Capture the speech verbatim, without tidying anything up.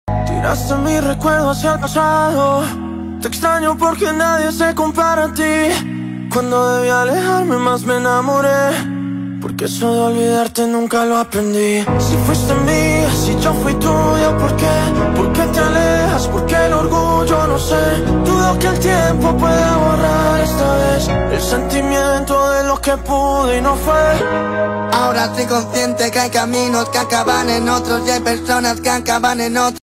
Tiraste mi recuerdo hacia el pasado. Te extraño porque nadie se compara a ti. Cuando debí alejarme más me enamoré, porque eso de olvidarte nunca lo aprendí. Si fuiste mía, si yo fui tuya, ¿por qué? ¿Por qué te alejas? ¿Por qué el orgullo? No sé. Dudo que el tiempo pueda borrar esta vez el sentimiento de lo que pude y no fue. Ahora soy consciente que hay caminos que acaban en otros y hay personas que acaban en otros.